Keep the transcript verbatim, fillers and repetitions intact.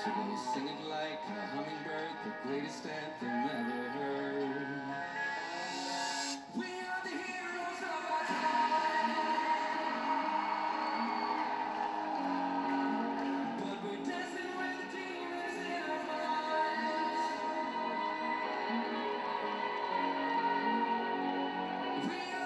Singing, singing like a hummingbird, the greatest anthem ever heard. We are the heroes of our time, but we're dancing with the demons in our minds. We